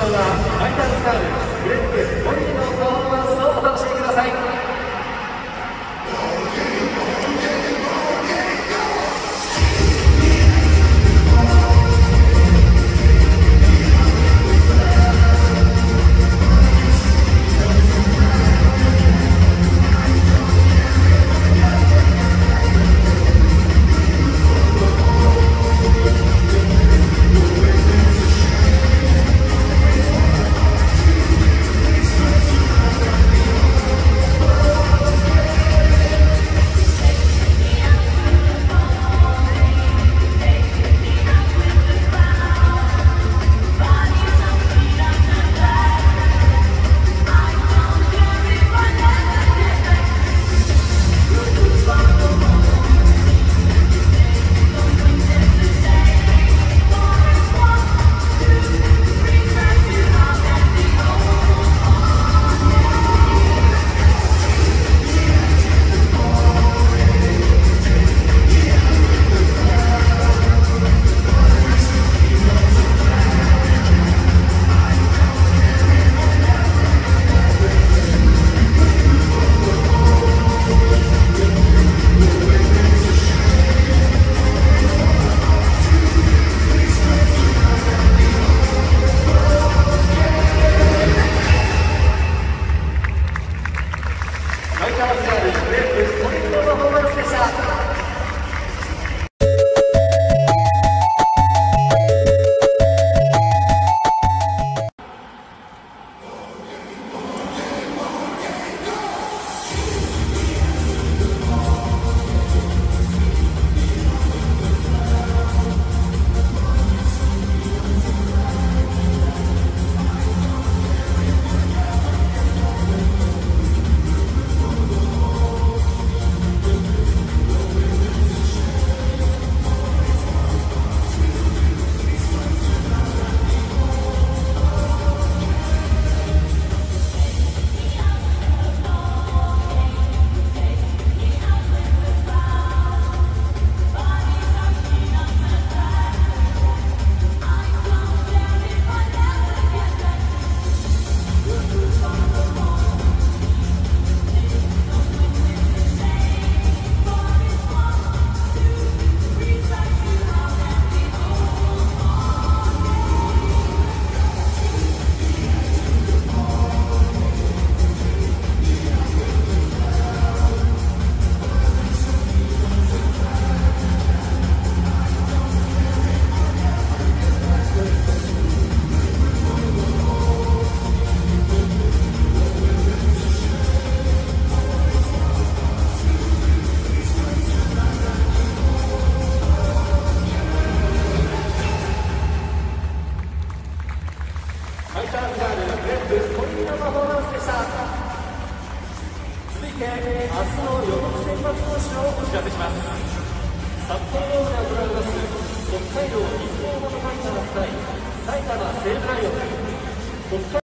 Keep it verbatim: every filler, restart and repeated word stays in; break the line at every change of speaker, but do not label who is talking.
はファイターズガールグレッグ・モリーのパフォーマンスをお楽しみください。ファイターズガールグレッグ・モリーのパフォーマンスでした。ファイターズガールグレッグ・モリーのパフォーマンスでした。続いて明日の予告先発投手をお知らせします。札幌ドームで行われます北海道日本ハムファイターズ対埼玉西武ライオンズ。